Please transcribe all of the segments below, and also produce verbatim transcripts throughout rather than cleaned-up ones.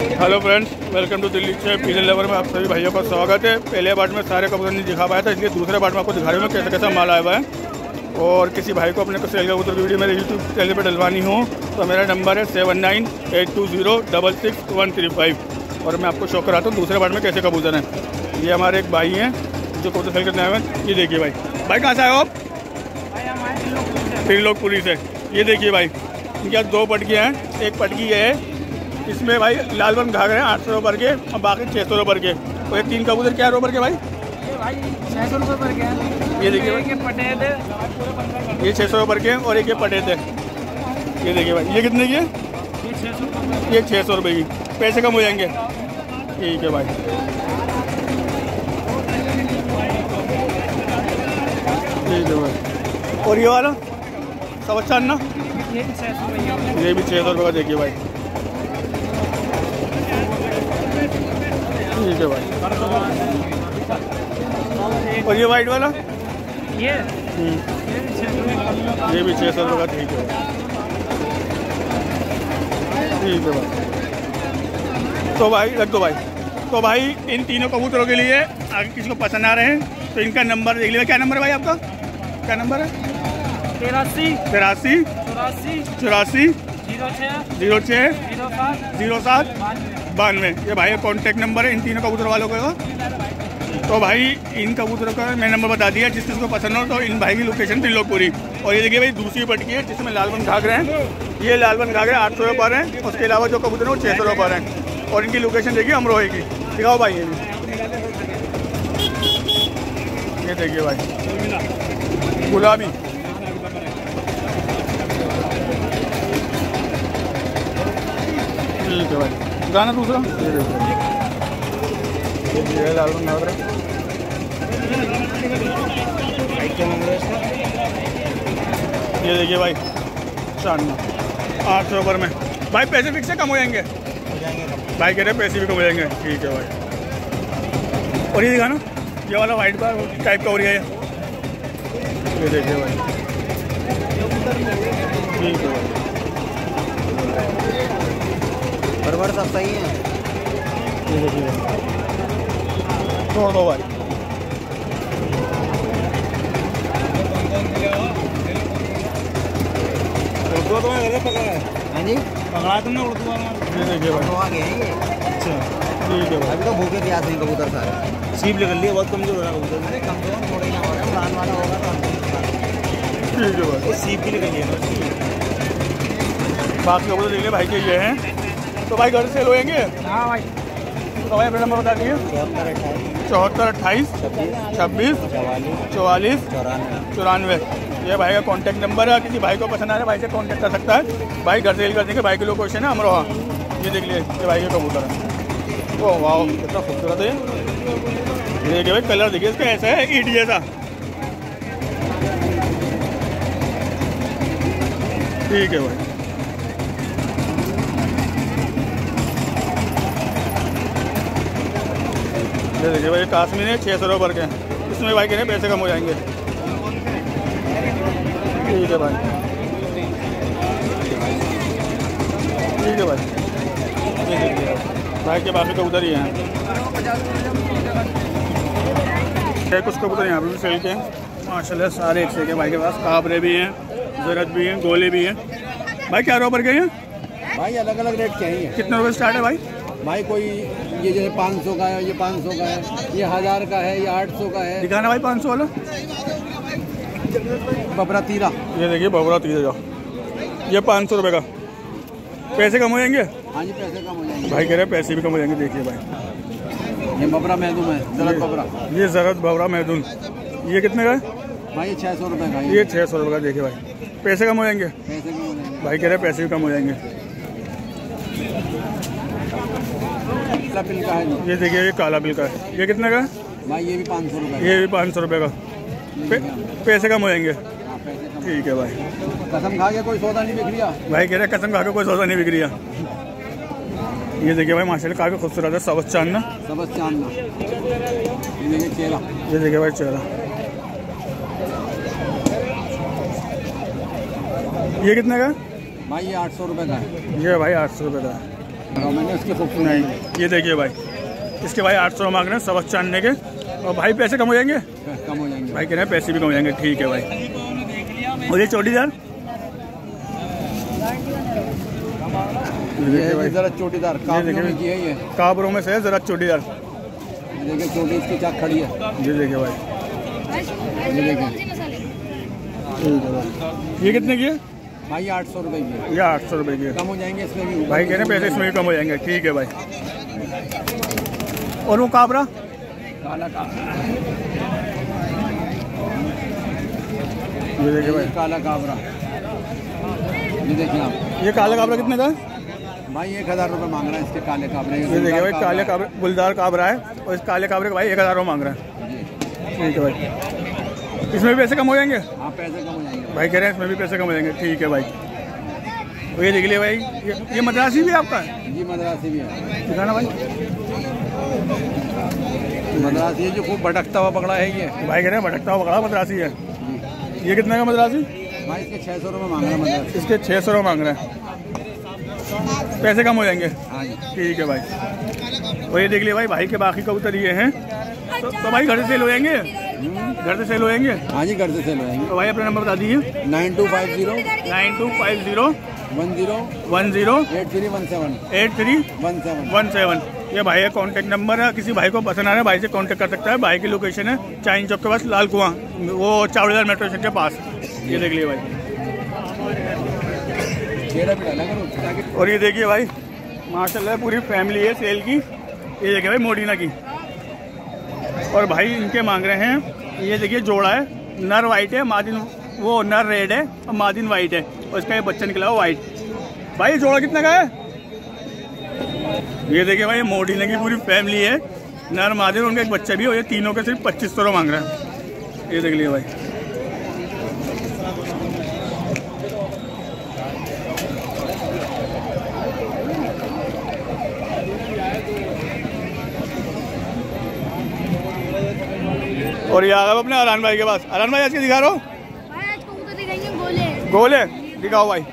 Hello friends, welcome to Delhi से pigeon लेवर में आप सभी भाइयों का स्वागत है। पहले पार्ट में सारे कबूतर नहीं दिखा पाया था, इसलिए दूसरे पार्ट में आपको दिखा रहे हूँ कैसा कैसा माल आया हुआ है। और किसी भाई को अपने को सेल कबूतर की वीडियो मेरे यूट्यूब चैनल पर डलवानी हो तो मेरा नंबर है seven nine eight two zero double six one three five. और मैं आपको शो कराता हूँ दूसरे पार्ट में कैसे कबूतर हैं। ये हमारे एक भाई हैं जो कबूतर सेल करने आए हैं। ये देखिए भाई, भाई कहाँ से आए हो आप? त्रिलोकपुरी से। ये देखिए भाई, इनके यहाँ दो पटकियाँ हैं। एक पटकी ये है, इसमें भाई लाल बन घाघरे हैं आठ सौ रुपये के और बाकी छः सौ रुपये के। और ये तीन कबूतर क्या रुपये के भाई? ये भाई छः सौ रुपये पर के। ये देखिए भाई पटेद है, ये छः सौ रुपये के और एक ये पटेद है। ये देखिए भाई, ये कितने की है? ये छः सौ ये छः सौ रुपये की। पैसे कम हो जाएंगे। ठीक है भाई। ठीक है भाई। और ये वाला सब अच्छा ना? ये भी छः सौ रुपये। ये भी छः सौ रुपये का देखिए भाई। ठीक है भाई। और ये वाइट वाला? ये ये भी छः सौ रुपये का। ठीक है ठीक है भाई। तो भाई रख दो भाई। तो भाई इन तीनों कबूतरों के लिए आगे किसी को पसंद आ रहे हैं तो इनका नंबर देख लीजिए। क्या नंबर है भाई आपका? क्या नंबर है? तिरासी तिरासी चौरासी चौरासी जीरो छः जीरो छः जीरो सात जीरो सात बानवे। ये भाई कॉन्टैक्ट नंबर है इन तीनों कबूतर वालों का। तो भाई इन कबूतरों का मैं नंबर बता दिया, जिस किसी को पसंद हो तो इन भाई की लोकेशन त्रिलोकपुरी। और ये देखिए भाई दूसरी पटकी है जिसमें लालबन घाघरे हैं। ये लालबन घाघरे आठ सौ रुपये पर हैं। उसके अलावा जो कबूतर हैं वो छः सौ रुपये पर हैं। और इनकी लोकेशन देखिए अमरोही की। दिखाओ भाई ये भी। ये देखिए भाई गुलाबी। ठीक है भाई। गाना दूसरा ये देखिए, ये लालबन घाघरे। ये देखिए भाई शानदार आठ सौ रुपये में। भाई पैसे फिक्स से कम हो जाएंगे? भाई कह रहे हैं पैसे भी कम हो जाएंगे। ठीक है भाई। और ये दिखाना, ये वाला वाइट बार टाइप का हो रहा है। ये देखिए भाई। ठीक है भाई। बराबर सब सही है। ये देखिए छोड़ दो भाई। उर्दू तो मैं पकड़ा है। हाँ जी पकड़ा तुमने उर्दू वाला? ये देखिए भाई। तो आ गए हैं ये। अच्छा ठीक है भाई। अभी तो भूखे प्यास नहीं कबूतर सारे। सीप निकल ली है, बहुत कमजोर हो रहा है कबूतर। अरे कमजोर थोड़ी ना हो रहा है, उड़ान वाला होगा तो ठीक है भाई। सीप की निकल है ना। बाकी कबूतर देख ले भाई के ये हैं। तो भाई घर सेल होएंगे? हाँ भाई। तो भाई अपना नंबर बता दीजिए। चौहत्तर अट्ठाईस चौहत्तर अट्ठाईस छब्बीस छब्बीस चवालीस चौवालीस चौरानवे चौरानवे। ये भाई का कॉन्टैक्ट नंबर है। किसी भाई को पसंद आ रहा है भाई से कॉन्टैक्ट कर सकता है। भाई घर सेल कर देंगे। भाई की लोकेशन है अमरोहा। ये देख लिए, ये भाई के कबूतर है। ओह वाह कितना खूबसूरत है। ये देखिए भाई, कलर देखिए इसका ऐसा है ईट जैसा। ठीक है भाई। ये देखिए भाई काश्मीर है छः सौ रुपये पर के। इसमें भाई कह रहे पैसे कम हो जाएंगे। ठीक है भाई। ठीक है भाई। ये देखिए भाई के बाकी कबूतर ही हैं। कुछ कबूतर यहाँ पे भी सेल के हैं माशाल्लाह, सारे एक से के भाई के पास। काबरे भी हैं, जरत भी हैं, गोले भी हैं। भाई क्या रुपये पर गए हैं? भाई अलग अलग रेट चाहिए। कितने रुपये स्टार्ट है भाई? भाई कोई ये जैसे पाँच सौ का है, ये पाँच सौ का है, ये हज़ार का है, ये आठ सौ का है। दिखाना भाई पाँच सौ वाला। बबरा तीरा। ये देखिए बबरा तीरा, ये पाँच सौ रुपये का। पैसे कम हो जाएंगे? हाँ जी पैसे कम हो जाएंगे। भाई कह रहे हैं पैसे भी कम हो जाएंगे। देखिए भाई ये बबरा महदूम है, जरद बबरा। ये जरद बबरा महदून। ये कितने का है? भाई ये छः सौ रुपये का। ये छः सौ रुपये का। देखिए भाई पैसे कम हो जाएंगे। पैसे कम हो जाएंगे। भाई कह रहे हैं पैसे भी कम हो जाएंगे। काला बिल का है। ये देखिए ये काला बिल का है। ये कितने का है? भाई ये भी पाँच सौ रुपये। ये भी पाँच सौ रुपये का। पे, पैसे कम हो जाएंगे। हाँ पैसे कम। ठीक है भाई। कसम खा के कोई सौदा नहीं बिक रहा। भाई कह रहे कसम खा के कोई सौदा नहीं बिक रहा। ये देखिए भाई माशाल्लाह काफ़ी खूबसूरत है। सबस चांदना सबस चांदना। ये देखिए चेहरा। ये देखिए भाई चेहरा। ये कितने का? भाई ये आठ सौ रुपये का है। ये भाई आठ सौ रुपये का है। मैंने उसकी खूब नहीं, ये देखिए भाई, इसके भाई आठ सौ मांग रहे हैं सवा चानने के। और भाई पैसे कम हो जाएंगे? कम हो जाएंगे भाई कह रहे हैं पैसे भी कम हो जाएंगे। ठीक है भाई। और ये चौड़ीदार जरा चोटीदार काबरों में की है ये, काबरों में से है जरा चौड़ीदार। देखिए चोटी इसकी चाक खड़ी है। ये देखिए भाई, ये देखिए ये कितने की है भाई? आठ सौ रुपये की है। ये आठ सौ रुपये की है। कम हो जाएंगे इसमें भी भाई कह रहे हैं पैसे इसमें भी कम हो जाएंगे। ठीक है भाई। और वो काबरा काला काबरा, ये देखिए भाई, काला काबरा, ये देखिए आप। ये काला काबरा कितने का है? भाई एक हज़ार रुपये मांग रहा है इसके काले काबरे। ये देखिए भाई, काले काबरे, गुलदार काबरा है और इस काले काबरे का भाई एक हज़ार मांग रहा है। ठीक है भाई। इसमें भी पैसे कम हो जाएंगे? हाँ पैसे कम हो जाएंगे भाई कह रहे हैं इसमें भी पैसे कम हो जाएंगे। ठीक है भाई। तो ये देख लिया भाई, ये, ये मद्रासी भी आपका है? जी मद्रासी भी है। दिखाना भाई। मद्रासी है जो खूब भटकता हुआ पकड़ा है ये। भाई कह रहे हैं भटकता हुआ पकड़ा मद्रासी है। ये कितने का मद्रासी? भाई इसके छः सौ रुपये मांग रहा है मद्रासी। इसके छः सौ रुपये मांग रहे हैं। पैसे कम हो जाएंगे? हाँ जी। ठीक है भाई। और ये देख लिया भाई, भाई के बाकी कबूतर ये हैं। तो, तो भाई घर से सेल हो जाएंगे? घर से सेल हो जाएंगे? हाँ जी घर से सेल हो जाएंगे। तो भाई अपना नंबर बता दीजिए। Nine two five zero nine two five zero one zero one zero eight three one seven eight three one seven one seven. ये भाई का कॉन्टैक्ट नंबर है। किसी भाई को पसंद आ रहा है भाई से कांटेक्ट कर सकता है। भाई की लोकेशन है चाइन चौक के पास, लाल कुआं, वो चावड़ीदार मेट्रो स्टेशन के पास। ये देख लिया भाई। और ये देखिए भाई, माशाल्लाह पूरी फैमिली है सेल की। ये देखिए भाई मोडीना की। और भाई इनके मांग रहे हैं, ये देखिए जोड़ा है, नर वाइट है, मादिन वो नर रेड है और मादिन वाइट है और इसका ये बच्चा निकला हुआ वाइट। भाई जोड़ा कितने का है? ये देखिए भाई मोडीना की पूरी फैमिली है, नर मादिन, उनका एक बच्चा भी है। और ये तीनों के सिर्फ पच्चीस सौ रुपये मांग रहे हैं। ये देख लिया भाई। और ये आ गए अपने अरान भाई के पास। अरान भाई आज के दिखा रहा हूँ भाई, आज कबूतर दिखाएंगे गोले। गोले दिखाओ भाई।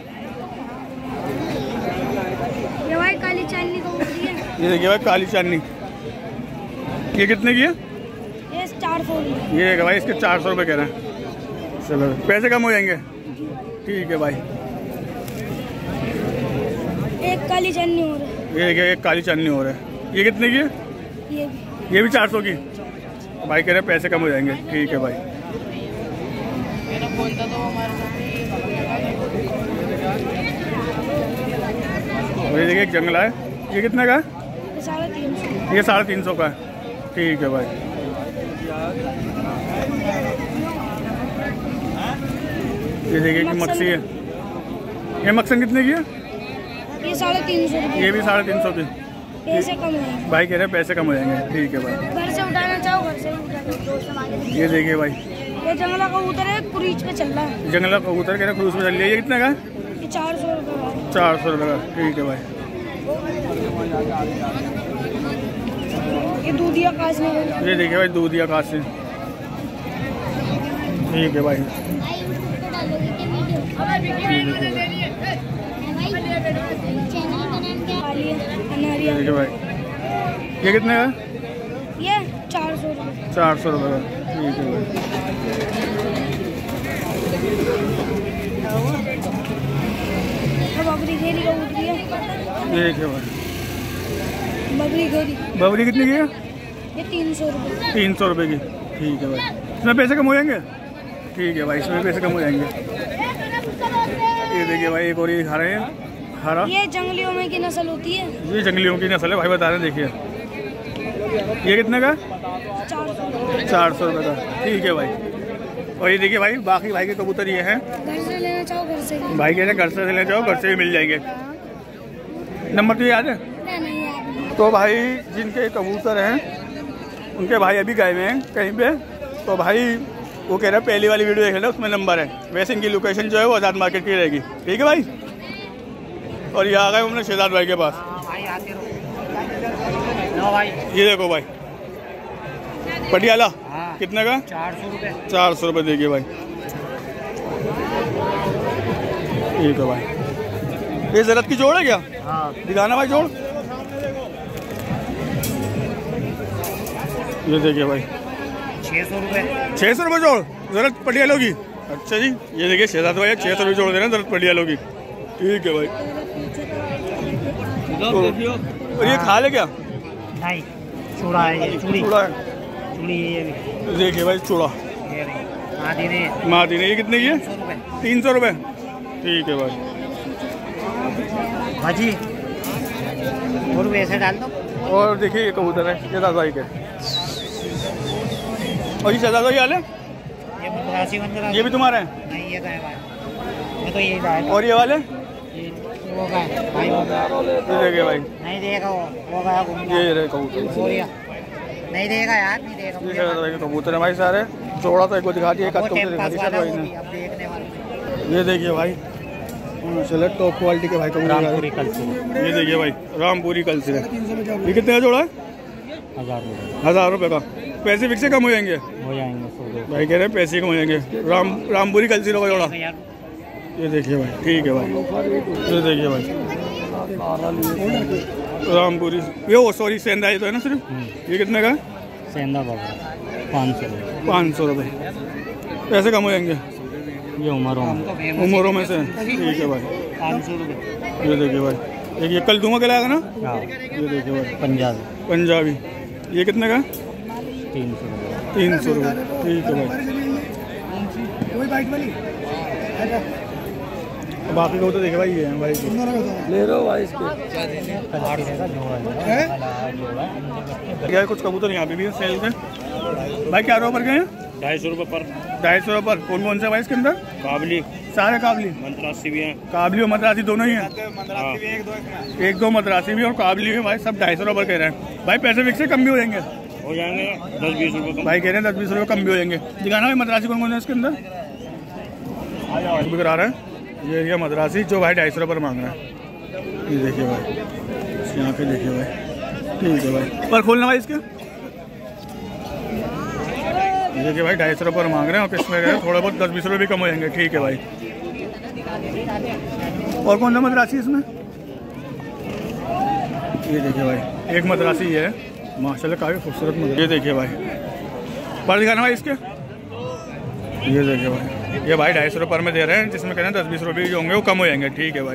ये भाई काली चांदनी कबूतरी है। ये देखिए भाई काली चांदनी। ये कितने की है? ये चार सौ रुपये। ये देखिए भाई, इसके चार सौ रुपये कह रहे हैं। चलो पैसे कम हो जाएंगे। ठीक है भाई। एक काली चांदनी और है। ये देखिए एक काली चांदनी और है। ये कितने की है? ये भी ये भी चार सौ की। भाई कह रहे हैं पैसे कम हो जाएंगे। ठीक है भाई। और ये देखिए एक जंगला है। ये कितने का है? ये साढ़े तीन सौ। ये साढ़े तीन सौ का है। ठीक है भाई। ये देखिए कि मक्सी है। ये मक्सन कितने की है? ये साढ़े तीन सौ रुपये। ये भी साढ़े तीन सौ की। पैसे कम होंगे। भाई कह रहे हैं पैसे कम हो जाएंगे। ठीक है भाई। घर से उठाना चाहो घर से भी उठा दो। ये देखिए भाई, ये जंगला कबूतर है, क्रूज पे चल रहा है। जंगला कबूतर कह रहे क्रूज में चल लिया। ये कितने का है? ये चार सौ रुपये का है। चार सौ रुपये का। ठीक है भाई। ये दूधिया काश में। ये देखिए भाई दूधिया काश से। ठीक है भाई। अनारिया। ठीक है भाई। ये कितने का? ये चार सौ रुपये। चार सौ रुपये का। ठीक है भाई। बबरी घेरी कबूतरी है। ये देखिए भाई, बबरी घेरी। बबरी कितनी की है? ये तीन सौ रुपये। तीन सौ रुपये की। ठीक है भाई। इसमें पैसे कम हो जाएंगे? ठीक है भाई, इसमें पैसे कम हो जाएंगे। ये देखिए भाई एक और ये दिखा रहे हैं हरा। ये जंगलियों में की नस्ल होती है। ये जंगलियों की नस्ल है भाई, बता रहे हैं। देखिए ये कितने का? चार सौ। चार सौ रुपये का। ठीक है भाई। और ये देखिए भाई बाकी भाई के कबूतर ये हैं। घर से लेना चाहो घर से भी। भाई कह रहे हैं घर से ले जाओ, घर से भी मिल जाएंगे। नंबर तो याद है? नहीं नहीं यार। तो भाई जिनके कबूतर हैं उनके भाई अभी गए हुए हैं कहीं पे। तो भाई वो कह रहे हैं पहली वाली वीडियो देख लेना, उसमें नंबर है। वैसे इनकी लोकेशन जो है वो आज़ाद मार्केट की रहेगी। ठीक है भाई। और ये आ गए हमने शहजाद भाई के पास। ये देखो भाई पटियाला। कितने का? चार सौ रुपये। चार सौ रुपये देखिए भाई। ठीक है भाई। ये ज़रूरत की जोड़ है क्या? हाँ। दिखाना भाई जोड़। ये देखिए भाई छः सौ रुपये छः सौ रुपये जोड़ जरूरत पटियालों की। अच्छा जी, ये देखिए शहजाद भाई छः सौ रुपये जोड़ दे रहे हैं जरूरत पटियालों की। ठीक है भाई। तो, और ये खा ले क्या? नहीं, चूड़ा है ये, चूड़ी चूड़ा है। चूड़ी ये भी देखिए भाई चूड़ा मादी ने ये कितने की है? तीन सौ रुपये। ठीक है भाई। हाँ जी, और वैसे डाल दो। और देखिए ये कबूतर है शहजाद भाई के। और ये शहजाद भाई वाले ये मद्रासी वंदरा ये भी तुम्हारे हैं? नहीं, ये का है भाई, मैं तो ये डाल। और ये वाले ये वो का है भाई, वो ये देखिए भाई नहीं देगा वो, वो का है ये रहे कबूतर। बोलिया नहीं देगा यार, नहीं देगा। ये शहजाद भाई के कबूतर है भाई सारे। जोड़ा तो एक को दिखा दिया, एक आध कबूतर दिखा दिया वाला भाई वो ने। भी अब देखने वाला। ये देखिए भाई चलो टॉप क्वालिटी के भाई कबूतर। रामपुरी कलसी ये देखिए भाई रामपुरी कलसी है। ये कितने का जोड़ा है? हजार रुपये हज़ार रुपये का। पैसे फिक्स से कम हो जाएंगे हो जाएंगे। सौ भाई कह रहे हैं पैसे कम हो जाएंगे। राम रामपुरी कलसी का जोड़ा। ये देखिए भाई। ठीक है भाई। ये देखिए भाई रामपुरी। ये ओ सॉरी सेंधा ये तो है ना सिर्फ। ये कितने का है? सेंधा बाबा पाँच सौ रुपये पाँच सौ रुपये। पैसे कम हो जाएंगे ये उमरों में उम्रों में से। ठीक है भाई। पाँच सौ रुपये। ये देखिए भाई। एक ये कल दूंगा कहलाएगा ना। हाँ, ये देखिए भाई पंजाबी पंजाबी। ये कितने का? तीन सौ रुपये। तीन सौ रुपये। ठीक है भाई। बाकी को तो देखे भाई ये हैं भाई ले लो भाई इसके। यार कुछ कबूतर यहाँ पे भी है सेल के भाई। क्या रुपये पर गए हैं? ढाई सौ रुपये पर। ढाई सौ रुपये पर। कौन कौन से भाई इसके अंदर? काबली सारे काबली मंत्रासी भी हैं। काबली और मद्रासी दोनों ही हैं। हाँ। एक दो मद्रासी भी और काबली भी भाई सब ढाई सौ रुपये कह रहे हैं भाई। पैसे फिक्स से कम भी हो जाएंगे? हो जाएंगे दस बीस रुपये कम। भाई कह रहे हैं दस बीस रुपये कम भी हो जाएंगे। दिखाना भाई मद्रासी कौन कौन है इसके अंदर भी करा रहे हैं। ये एरिया मद्रासी जो भाई ढाई सौ रुपये मांग रहा है। ये देखिए भाई इसकी आँखें देखिए भाई। ठीक है भाई। पर खोलना भाई इसके। ये देखिए भाई ढाई सौ रुपये मांग रहे हैं और किसमें गए थोड़ा बहुत दस बीस रुपये भी कम हो जाएंगे। ठीक है भाई। और कौन सा मद्रासी इसमें? ये देखिए भाई एक मद्रासी ये है माशाल्लाह काफ़ी खूबसूरत मद्रासी। ये देखिए भाई पर दिखाना भाई इसके। ये देखिए भाई ये भाई ढाई सौ रुपये में दे रहे हैं जिसमें कह रहे हैं दस बीस रुपये जो होंगे वो कम हो जाएंगे। ठीक है भाई।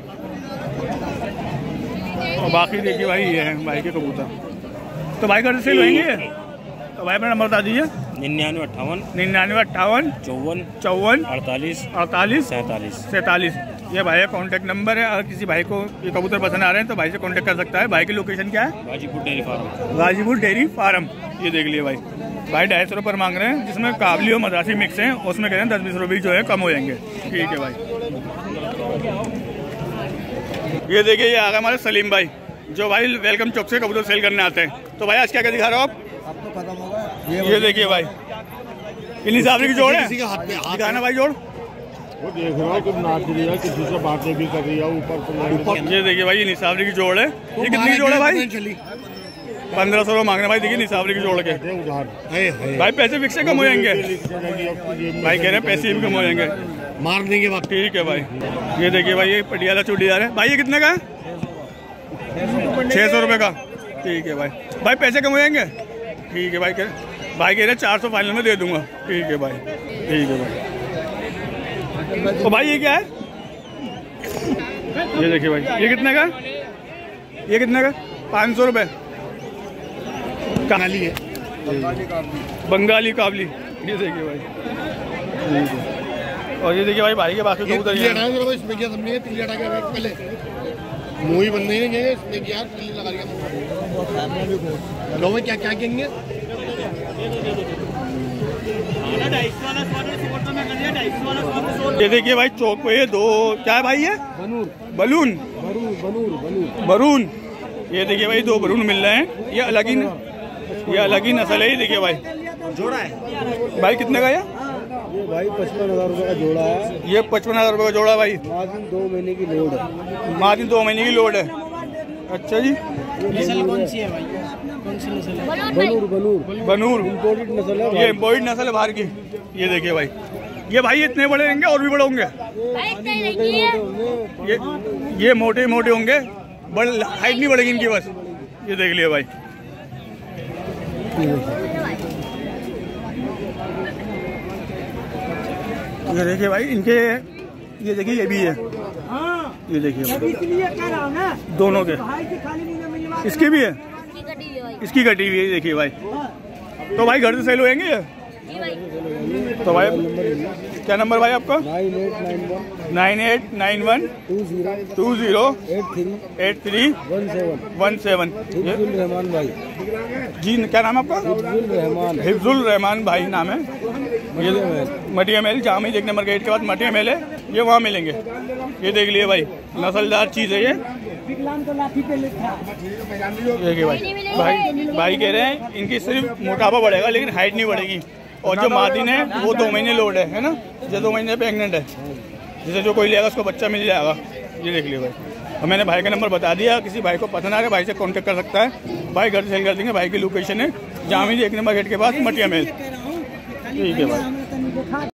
और बाकी देखिए भाई ये है भाई के कबूतर। तो भाई घर से लेंगे तो भाई मेरा नंबर बता दीजिए। निन्यानवे अट्ठावन निन्यानवे अट्ठावन चौवन चौवन अड़तालीस अड़तालीस सैंतालीस सैंतालीस। ये भाई का कॉन्टैक्ट नंबर है। अगर किसी भाई को ये कबूतर पसंद आ रहे हैं तो भाई से कॉन्टैक्ट कर सकता है। भाई की लोकेशन क्या है? Ghazipur dairy farm. Ghazipur dairy farm. ये देख लिए भाई भाई ढाई सौ रुपये मांग रहे हैं जिसमें काबली और मद्रासी मिक्स हैं। उसमें कह रहे हैं दस बीस रुपये जो है कम हो जाएंगे। ठीक है भाई। ये देखिए ये आ गए हमारे सलीम भाई जो भाई वेलकम चौक से कबूतर सेल करने आते हैं। तो भाई आज क्या क्या दिखा रहे हो आप? अब तो खत्म होगा। ये देखिए भाई इन्हीं सावरी की जोड़ है। दिखाना भाई जोड़। वो देख रहा हूँ कुछ नाच रही है, किसी से बातें भी कर रही है ऊपर से ऊपर। ये देखिए भाई ये निसावरी की जोड़ है। ये कितनी की जोड़ है भाई? पंद्रह सौ रुपये मांग रहे भाई। देखिए निसावरी की जोड़ के उधार भाई पैसे फिक्स से कम हो जाएंगे। भाई कह रहे हैं पैसे भी कम हो जाएंगे मार देंगे बात। ठीक है भाई। ये देखिए भाई ये पटियाला चूड़ीदार है भाई। ये कितने का है? छः सौ रुपये का। ठीक है भाई। भाई पैसे कम हो जाएंगे? ठीक है भाई। कह भाई कह रहे चार सौ फाइनल में दे दूंगा। ठीक है भाई। ठीक है भाई। तो भाई ये क्या है? ये देखिए भाई ये कितने का? ये कितने का? पाँच सौ रुपये। काली है बंगाली काबली। ये देखिए भाई। ठीक है। और ये देखिए भाई भाई के बाकी कबूतर ये इसमें क्या समझेंगे? तिल्ली हटा के रख पहले मुँह बंद नहीं रहेंगे इसमें क्या तिल्ली लगा दिया। लो में क्या क्या कहेंगे? ये देखिए भाई चौक पे ये दो क्या है भाई? ये बनूर बलून बनूर बनूर बनूर बरून। ये देखिए भाई दो बरून मिल रहे हैं। ये अलग ही ये अलग ही नस्ल है। ये देखिए भाई जोड़ा है भाई कितने का? ये ये भाई पचपन हजार रुपये का जोड़ा है। ये पचपन हजार रुपये का जोड़ा भाई। मार्जिन दो महीने की लोड है। मार्जिन दो महीने की लोड है। अच्छा जी। नस्ल कौन सी है भाई? कौन सी नस्ल है? बनूर बनूर बनूर इम्पोर्टेड नस्ल है। ये इम्पोर्टेड नस्ल है बाहर की। ये देखिए भाई ये भाई इतने बड़े होंगे और भी बड़े होंगे। ये ये मोटे मोटे होंगे बड़ हाइट नहीं बढ़ेगी इनकी बस। ये देख लिया भाई। ये देखिए भाई इनके, ये देखिए ये भी है, ये देखिए दोनों के, इसकी भी है, इसकी कटी हुई है देखिए भाई। तो भाई घर से सेल होएंगे ये? तो भाई क्या नंबर भाई आपका? Nine eight nine one two zero eight three one seven. Rahman भाई जी क्या नाम है आपका? हिफ्जुल रहमान भाई नाम है। ये मटिया महल जामी एक नंबर गेट के बाद मटिया महल है, ये वहाँ मिलेंगे। ये देख लिए भाई, नस्लदार चीज़ है ये। देखिए भाई भाई भाई कह रहे हैं इनकी सिर्फ मोटापा बढ़ेगा लेकिन हाइट नहीं बढ़ेगी। और जो मादिन है वो दो महीने लोड है है ना, जो दो महीने प्रेगनेंट है, जिसे जो कोई लेगा उसको बच्चा मिल जाएगा। ये देख लियो भाई, और मैंने भाई का नंबर बता दिया, किसी भाई को पसंद आ रहा है भाई से कांटेक्ट कर सकता है, भाई घर सेल कर देंगे। भाई की लोकेशन है जामी एक नंबर गेट के पास मटिया महल। ठीक है भाई।